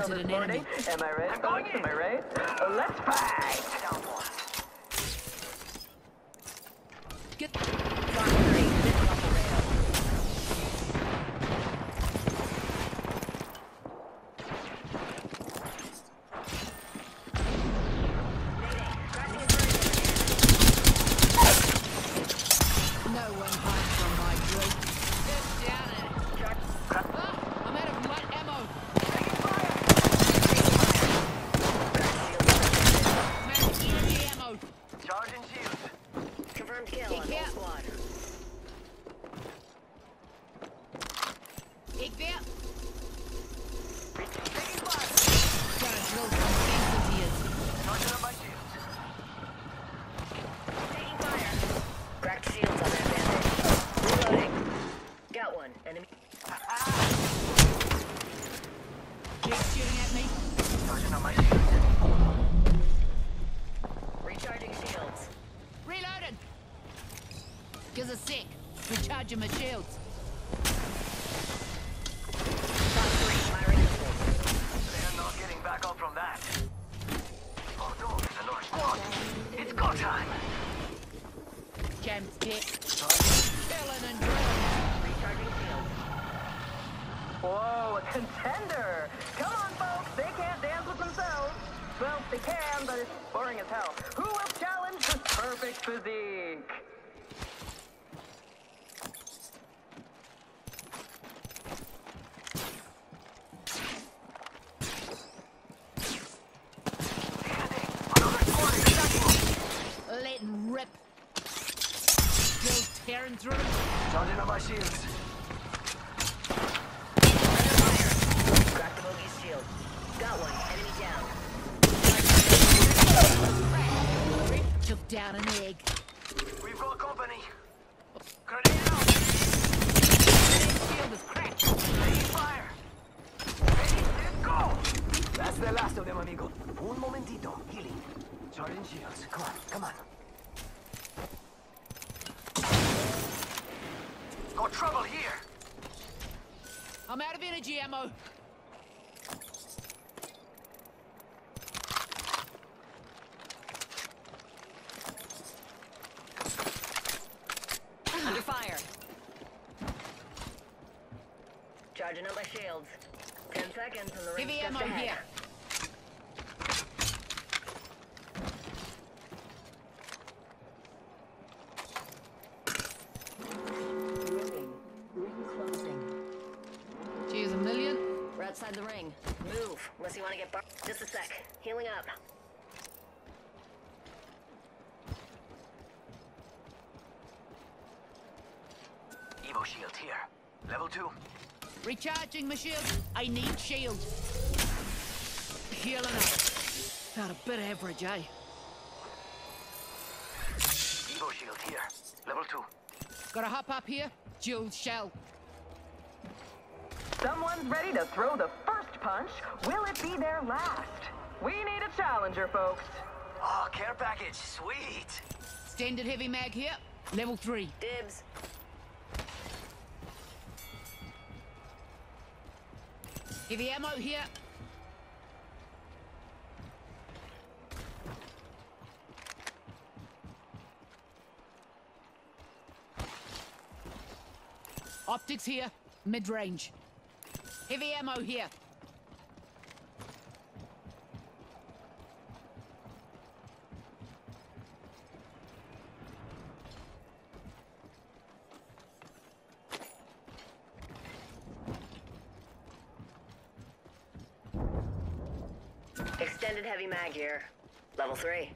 spotted an enemy. Am I right, folks? Am I right? Let's fight! Get no one hides from my group. Get down it. I'm out of light ammo. I'm out of energy ammo. Charging shields. Confirmed kill on Kick whole out. squad. Take that. Taking fire. Gotta drill some fences here. Charging up my shields. Taking fire. Cracked shields on that bandit. Reloading. Got one. Enemy. Keep shooting at me. Charging up my shields. Recharging shields. Reloading. Gives a sec. Recharging my shields. Top 3 firing missiles. They're not getting back up from that. Oh no, it's another squad. It's go time. Jam's dead. Killing and drilling. Recharging shields. Whoa, a contender! Come on, folks, they can't dance with themselves. Well, they can, but it's boring as hell. Who will challenge this perfect physique? Another squad is attacking. Let 'em rip. Still tearing through. Charging up my shields. Cracked the bogey's shield. Got one. Enemy down. Took down an egg. We've got company. Grenade out. Shield is cracked. Taking fire. Ready, set, go. That's the last of them, amigo. Un momentito. Healing. Charging shields. Come on, come on. Got trouble here. I'm out of energy ammo. Under fire. Charging up my shields. 10 seconds and the ring's Heavy just ammo ahead. here. Ring. Ring closing. Cheers a million. We're outside the ring. Move, unless you want to get bar- Just a sec. Healing up. Evo shield here. Level 2. Recharging my shield. I need shield. Healing up. Got a bit average, eh? Evo shield here. Level 2. Gotta hop up here. Jules shell. Someone's ready to throw the first punch. Will it be their last? We need a challenger, folks. Oh, care package. Sweet. Standard heavy mag here. Level 3. Dibs. Heavy ammo here. Optics here. Mid-range. Heavy ammo here. Extended heavy mag here. Level 3.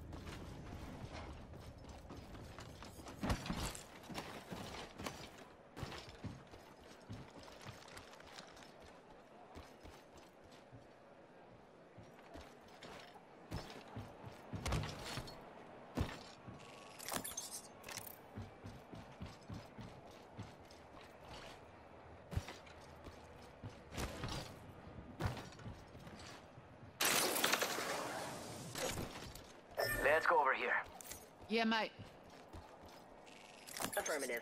Let's go over here. Yeah, mate. Affirmative.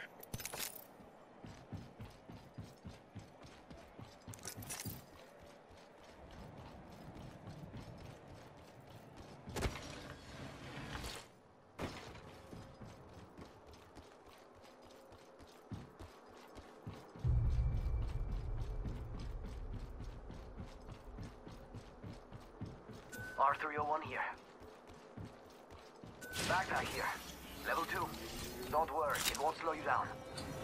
R301 here. Backpack here. Level 2. Don't worry, it won't slow you down.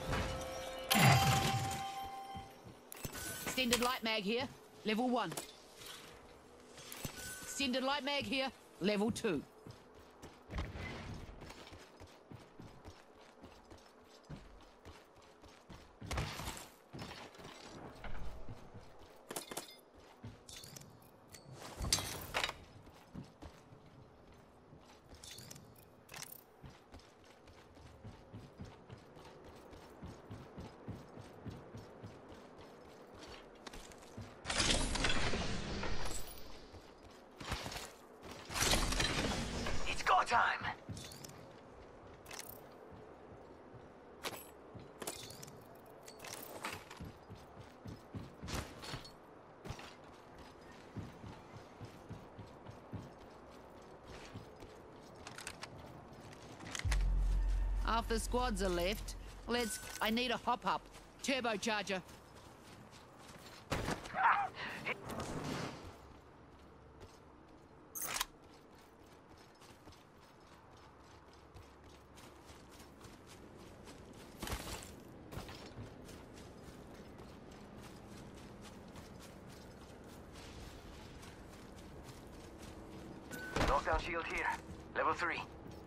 Extended light mag here, level 1. Extended light mag here, level 2. Time. Half the squads are left. I need a hop-up. Turbocharger. Knockdown shield here. Level 3.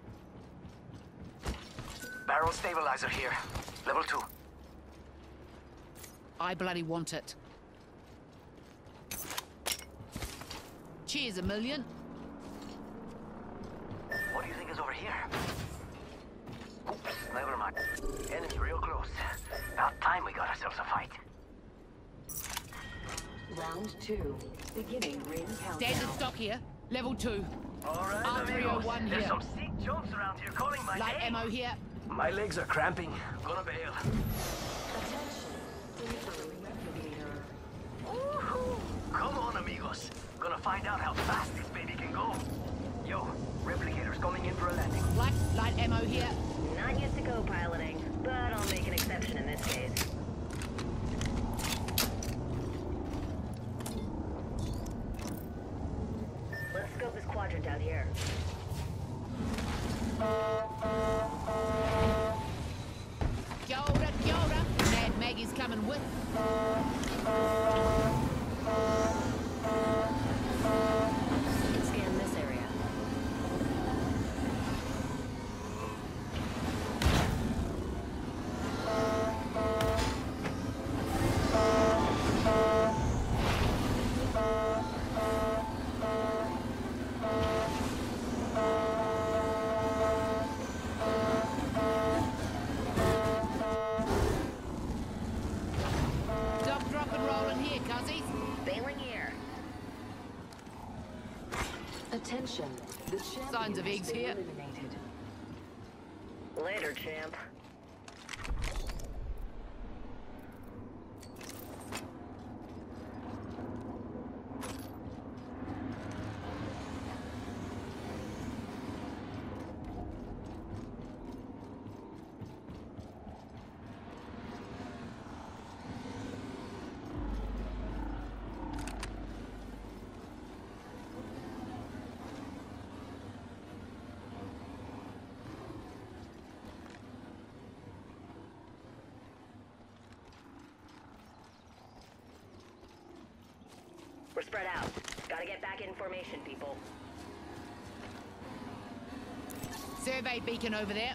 Barrel stabilizer here. Level 2. I bloody want it. Cheers, a million. What do you think is over here? Oops, never mind. Enemy real close. About time we got ourselves a fight. Round 2. Beginning ring countdown. Standard stock here, level 2. Alright, R301 amigos. here. There's some sick jumps around here calling my Light name. ammo here. My legs are cramping. Gonna bail. Attention. Delivering replicator. Woohoo! Come on, amigos. Gonna find out how fast this baby can go. Yo, replicator's coming in for a landing. Light ammo here. Not used to co-piloting, but I'll make an exception in this case. Let's scope this quadrant out here. Kia ora, kia ora. Mad Maggie's coming with. Let's scan this area. Drop and roll in here, cuzzies. Bailing here. Attention. The champion Signs of has eggs been here. eliminated. Later, champ. We're spread out. Gotta get back in formation, people. Survey beacon over there.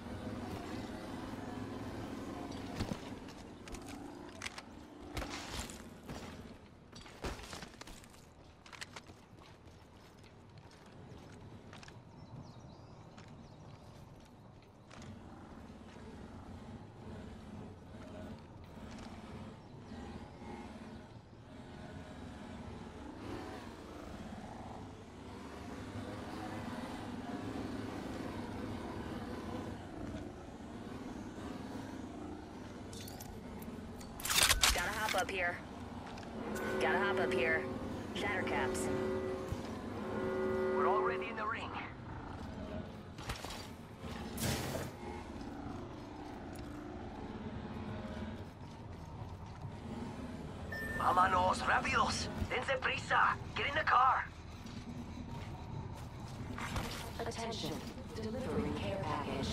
Up here. Gotta hop up here. Shatter caps. We're already in the ring. Vámonos, rápidos. Dense prisa. Get in the car. Attention. Delivering care package.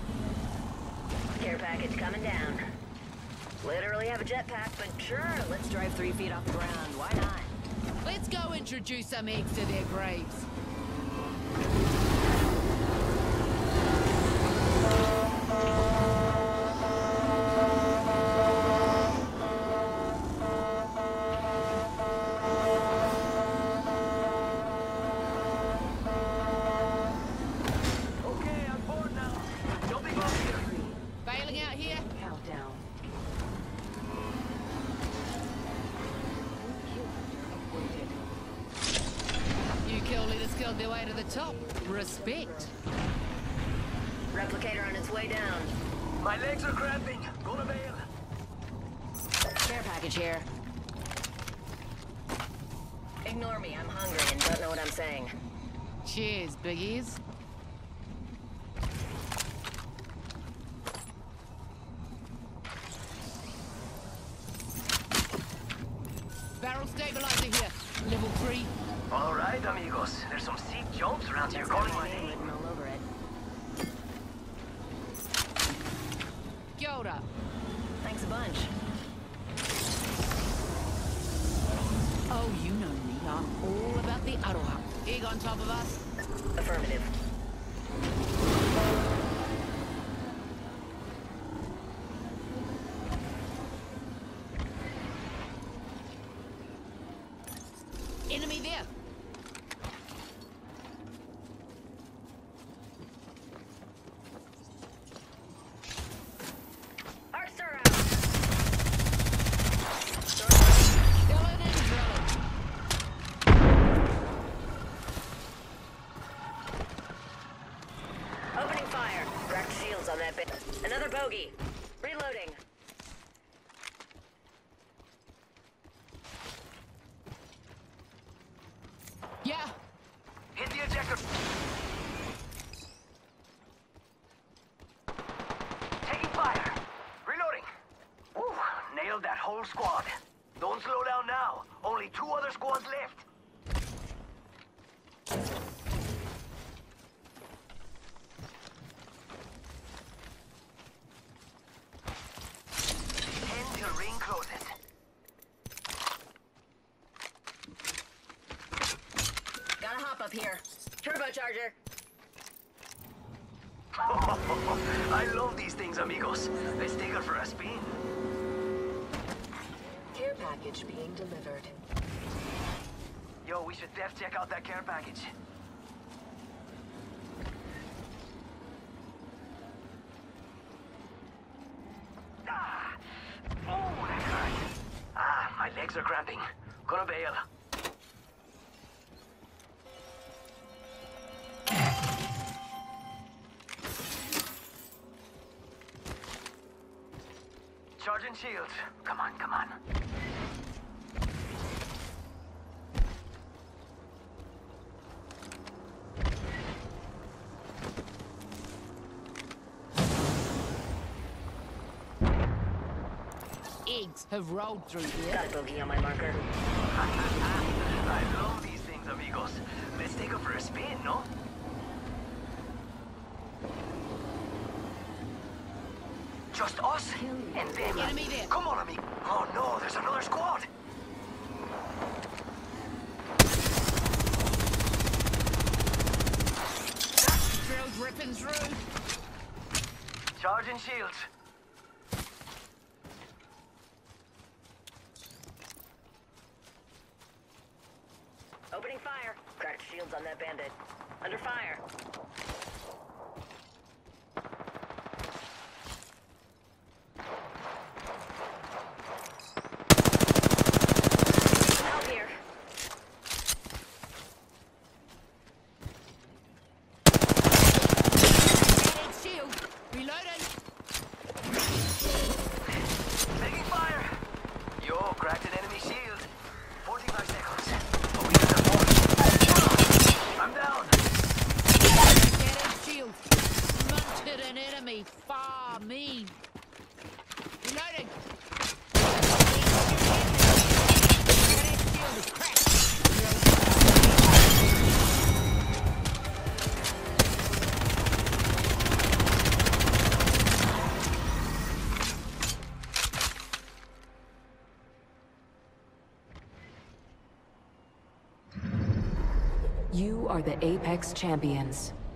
Care package coming down. Literally have a jetpack, but sure, let's drive 3 feet off the ground. Why not? Let's go introduce some eggs to their graves. Okay, I'm bored now. Jumping off here. Bailing out here? Countdown. You kill leaders killed their way to the top. Respect. Replicator on its way down. My legs are cramping. Gonna bail. Care package here. Ignore me, I'm hungry and don't know what I'm saying. Cheers, biggies. Barrel stabilizer here. Level 3. All right, amigos. There's some steep jumps around here. Just Calling got my my name name. written all over it. Kia ora. Thanks a bunch. Oh, you know me. I'm all about the aroha. Egg on top of us. Affirmative. Enemy there. Arcer out! Drilling and drilling. Opening fire. Cracked shields on that bit. Another bogey. Reloading. Yeah. Hit the ejector. Taking fire. Reloading. Ooh, nailed that whole squad. Don't slow down now. Only 2 other squads left. Tend till ring closes. Gotta hop up here. Turbocharger. I love these things, amigos. Let's take her for a spin. Care package being delivered. Yo, we should def check out that care package. Ah! Oh, that hurt. Ah, my legs are cramping. Gonna bail. Charging shields. Come on, come on. Eggs have rolled through here. Got a bogey on my marker. I love these things, amigos. Let's take her for a spin, no? Just us and them. Enemy there. Come on, amigo. Oh no, there's another squad. Drills ripping through. Charging shields. Opening fire. Cracked shields on that bandit. Under fire. Help here. Egg shield. Reloading. Taking fire. Yo, cracked an enemy shield. 45 seconds. Oh, we got the force. I'm down. Get it. You are the Apex Champions.